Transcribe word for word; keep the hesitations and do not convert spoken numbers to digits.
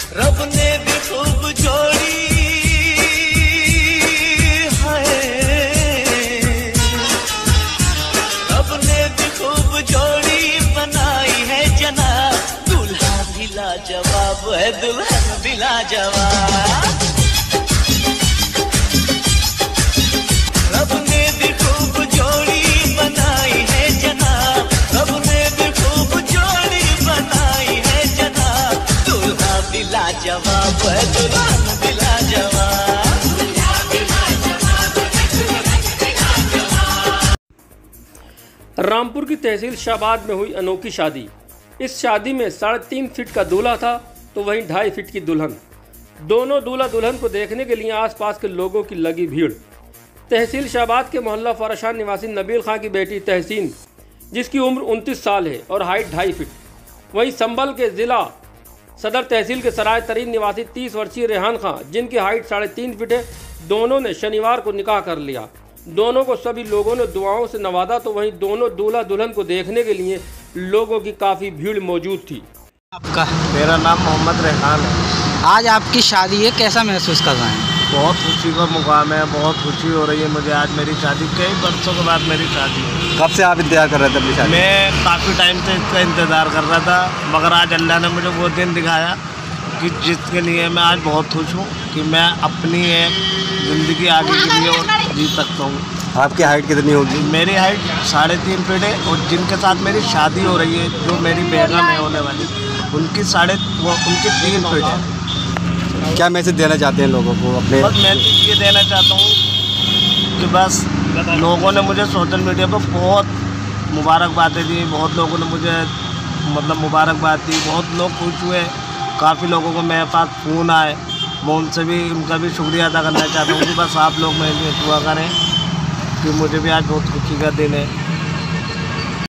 रब ने भी खूब जोड़ी है, रब ने भी खूब जोड़ी बनाई है जनाब, दूल्हा भी लाजवाब है दुल्हन भी लाजवाब। रब ने भी खूब जोड़ी बनाई है जनाब, रब ने भी खूब जोड़ी बनाई है जनाब, दूल्हा भी लाजवाब है दुल्हन भी लाजवाब। रामपुर की तहसील शाहबाद में हुई अनोखी शादी। इस शादी में साढ़े तीन फीट का दूल्हा था तो वहीं ढाई फीट की दुल्हन। दोनों दूल्हा दुल्हन को देखने के लिए आसपास के लोगों की लगी भीड़। तहसील शाहबाद के मोहल्ला फराशान निवासी नबील खां की बेटी तहसीन, जिसकी उम्र उनतीस साल है और हाइट ढाई फीट, वहीं संभल के ज़िला सदर तहसील के सराय तरीन निवासी तीस वर्षीय रेहान खां, जिनकी हाइट साढ़े तीन फीट है, दोनों ने शनिवार को निकाह कर लिया। दोनों को सभी लोगों ने दुआओं से नवाजा तो वहीं दोनों दूल्हा दुल्हन को देखने के लिए लोगों की काफ़ी भीड़ मौजूद थी। आपका? मेरा नाम मोहम्मद रेहान है। आज आपकी शादी है, कैसा महसूस कर रहे हैं? बहुत खुशी का मुकाम है, बहुत खुशी हो रही है मुझे। आज मेरी शादी, कई वर्षों के बाद मेरी शादी है। कब से आप इंतजार कर रहे थे अपनी शादी? मैं काफ़ी टाइम से इसका इंतज़ार कर रहा था, मगर आज अल्लाह ने मुझे वो दिन दिखाया कि जिसके लिए मैं आज बहुत खुश हूँ कि मैं अपनी एक ज़िंदगी आगे के लिए और जी सकता हूँ। आपकी हाइट कितनी होगी? मेरी हाइट साढ़े तीन फीट है और जिनके साथ मेरी शादी हो रही है, जो मेरी बेगम है होने वाली, उनकी साढ़े वो उनकी तीन फीट है। क्या मैसेज देना चाहते हैं लोगों को अपने? बस मैसेज ये देना चाहता हूँ कि बस लोगों ने मुझे सोशल मीडिया पर बहुत मुबारकबादें दी, बहुत लोगों ने मुझे मतलब मुबारकबाद दी, बहुत लोग खुश हुए, काफ़ी लोगों को मेरे पास फ़ोन आए, मैं उनसे भी उनका भी शुक्रिया अदा करना चाहता हूँ कि बस आप लोग मेरे लिए दुआ करें कि मुझे भी आज बहुत खुशी का दिन है।